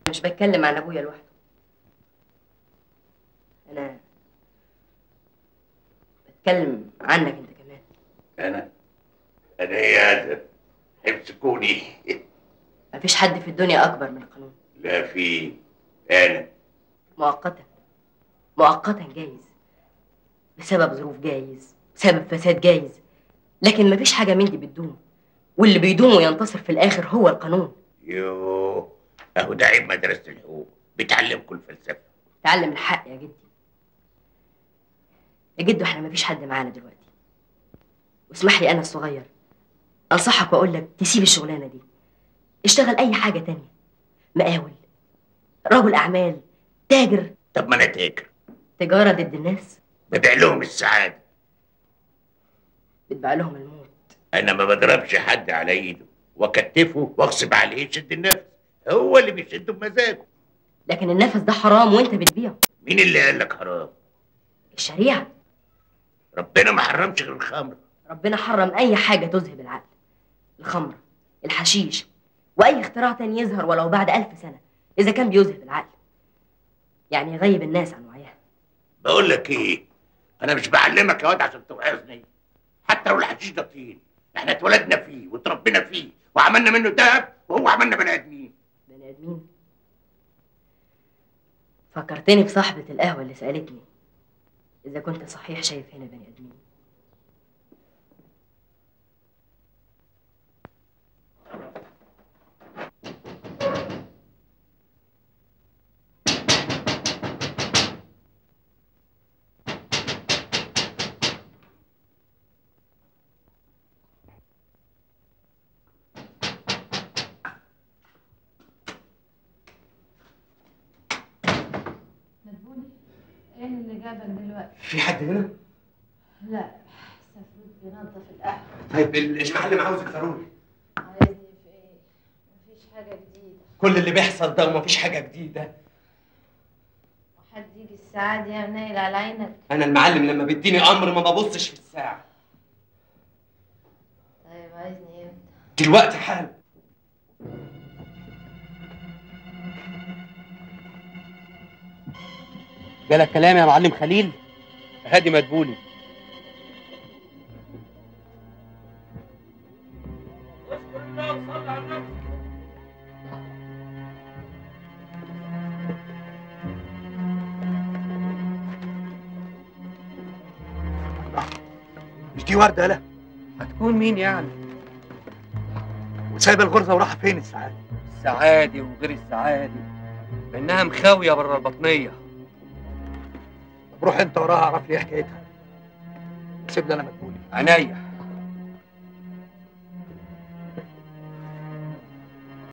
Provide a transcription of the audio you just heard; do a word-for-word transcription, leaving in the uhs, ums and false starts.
مش بتكلم عن ابويا لوحده، انا بتكلم عنك انت كمان. انا انا يا ادم امسكوني. مفيش حد في الدنيا اكبر من القانون. لا في انا مؤقتا مؤقتا جايز، بسبب ظروف جايز، بسبب فساد جايز، لكن مفيش حاجه من دي بتدوم، واللي بيدوم وينتصر في الاخر هو القانون. يوه، اهو ده عيب مدرسه الحقوق، بتعلمكم الفلسفه. تعلم الحق يا جدي. يا جدو احنا مفيش حد معانا دلوقتي، واسمح لي انا الصغير انصحك واقول لك تسيب الشغلانه دي، اشتغل اي حاجه تانية، مقاول، رجل اعمال، تاجر. طب ما انا تاجر. تجاره ضد الناس؟ ببيع لهم السعاده. بتبيع لهم الموت. انا ما بضربش حد على ايده واكتفه واغصب عليه يشد النفس، هو اللي بيشده بمزاجه. لكن النفس ده حرام وانت بتبيعه. مين اللي قال لك حرام؟ الشريعه. ربنا ما حرمش غير الخمر. ربنا حرم اي حاجه تذهب العقل، الخمر، الحشيش، واي اختراع تاني يظهر ولو بعد ألف سنه اذا كان بيذهب العقل، يعني يغيب الناس عن وعيها. بقول لك ايه، انا مش بعلمك يا واد عشان توعظني، حتى لو الحشيش ده طين، احنا اتولدنا فيه واتربينا فيه وعملنا منه دهب، وهو عملنا بني ادمين. بني ادمين؟ فكرتني بصاحبه القهوه اللي سالتني اذا كنت صحيح شايف هنا بني ادمين. ايه اللي جابك دلوقتي؟ في حد هنا؟ لا، سفروت بينظف القهوة. طيب المعلم عاوزك ضروري. عايزني في ايه؟ مفيش حاجة جديدة. كل اللي بيحصل ده ومفيش حاجة جديدة. وحد يجي الساعة دي نايل على عينك؟ أنا المعلم لما بيديني أمر ما ببصش في الساعة. طيب عايزني امتى؟ دلوقتي حالا. جالك كلام يا معلم خليل؟ هادي مدبولي. اذكر الله وصلي على النبي. مش دي وردة يالا؟ هتكون مين يعني؟ وسايبة الغرزة وراحة فين السعادة؟ السعادي وغير السعادي انها مخاوية بره البطنية. طب روح انت وراها اعرف لي ايه حكايتها. سيب لي انا مدبولي. عينيا.